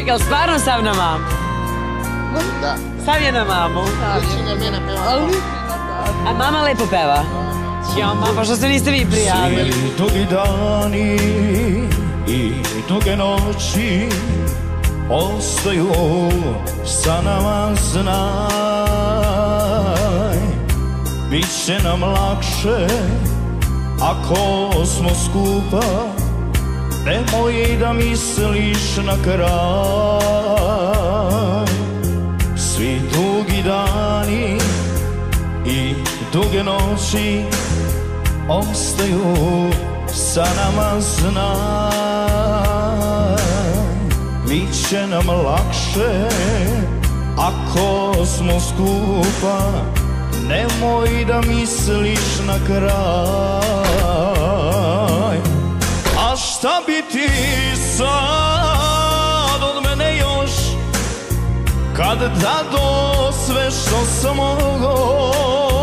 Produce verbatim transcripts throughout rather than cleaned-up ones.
Čekaj, ali stvarno sav na mamu? Da. Sav je na mamu. Većina mene peva. A mama lepo peva? Jo, mama, što se niste vi prijavili? Svi dugi dani i duge noći ostaju sa nama, znaj. Biće nam lakše ako smo skupa, nemoj da misliš na kraj. Svi dugi dani i duge noći ostaju sa nama, znaj. Biće nam lakše ako smo skupa, nemoj da misliš na kraj. A šta bi ti sad od mene još, kad dado sve što sam mogao?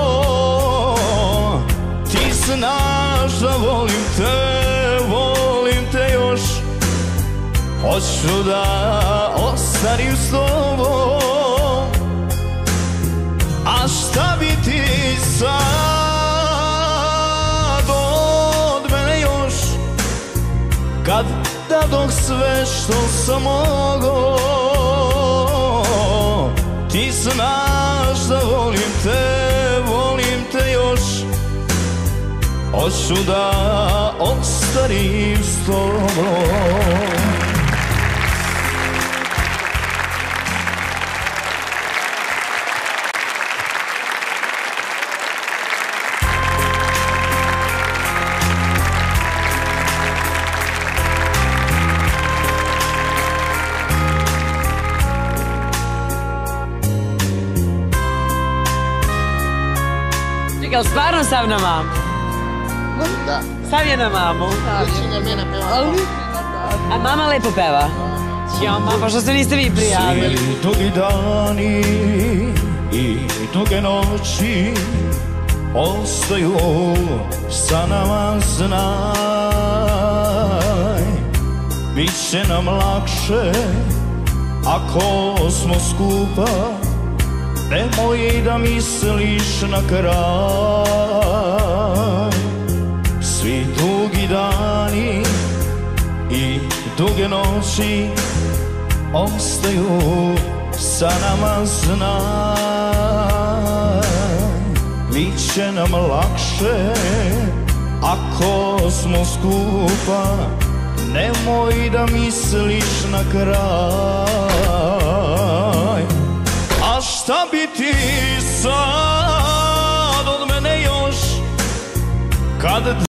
Ti znaš da volim te, volim te još, hoću da ostarim s tobom. A šta bi ti sad od mene još, kad dadoh sve što sam mogao? Ti znaš da volim te, volim te još, hoću da ostarim s tobom. Čekaj, ali stvarno sav na mamu? Da. Sav je na mamu. Većina mene peva. A mama lepo peva? Jo, mama, što se niste vi prijavili? Svi dugi dani i duge noći ostaju sa nama, znaj. Biće nam lakše ako smo skupa, nemoj da misliš na kraj. Svi dugi dani i duge noći ostaju sa nama, znaj. Biće nam lakše ako smo skupa, nemoj da misliš na kraj. A šta bi ti sad od mene još, kad